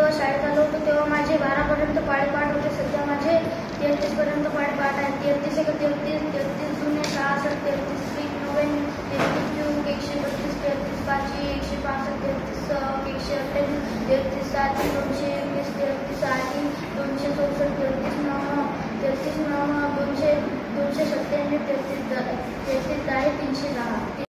जेव्हा शाळेत आलो होतो तेव्हा माझे 12पर्यंत पाढे होते. सध्या माझे 33पर्यंत पाढे आहेत. 33 एक 33, 33 जुने 66, 33 त्रिक 99, 33 क्यूब 132, 33 पाचवी 165, 33 सहग 128, 33 साती 221, 33 आठी 264, 33 नऊ 297, 297, 33 10, 310.